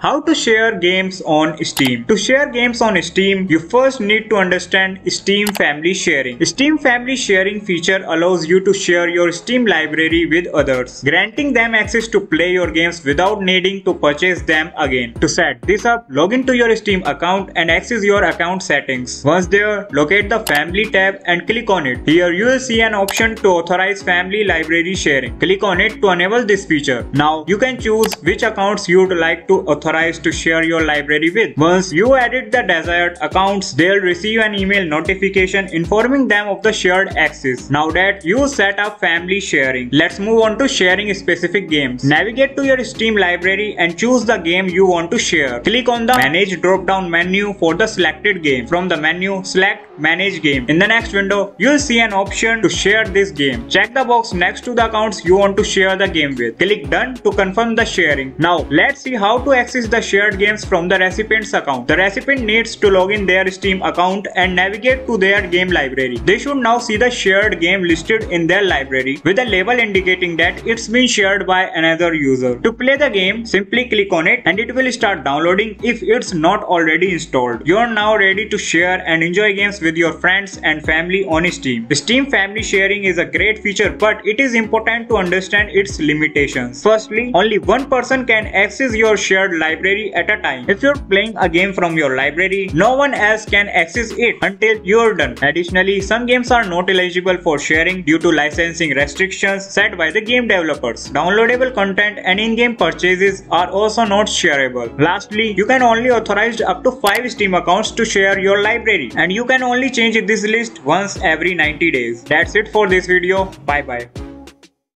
How to share games on Steam. To share games on Steam, you first need to understand Steam Family Sharing. Steam Family Sharing feature allows you to share your Steam library with others, granting them access to play your games without needing to purchase them again. To set this up, log into your Steam account and access your account settings. Once there, locate the Family tab and click on it. Here you will see an option to authorize family library sharing. Click on it to enable this feature. Now you can choose which accounts you would like to authorize to share your library with. Once you edit the desired accounts, they'll receive an email notification informing them of the shared access. Now that you set up family sharing, let's move on to sharing specific games. Navigate to your Steam library and choose the game you want to share. Click on the Manage drop-down menu for the selected game. From the menu, select Manage Game. In the next window, you'll see an option to share this game. Check the box next to the accounts you want to share the game with. Click Done to confirm the sharing. Now let's see how to access the shared games from the recipient's account. The recipient needs to log in their Steam account and navigate to their game library. They should now see the shared game listed in their library with a label indicating that it's been shared by another user. To play the game, simply click on it and it will start downloading if it's not already installed. You're now ready to share and enjoy games with your friends and family on Steam. Steam Family Sharing is a great feature, but it is important to understand its limitations. Firstly, only one person can access your shared library at a time. If you're playing a game from your library, no one else can access it until you're done. Additionally, some games are not eligible for sharing due to licensing restrictions set by the game developers. Downloadable content and in-game purchases are also not shareable. Lastly, you can only authorize up to 5 Steam accounts to share your library, and you can only change this list once every 90 days. That's it for this video. Bye bye.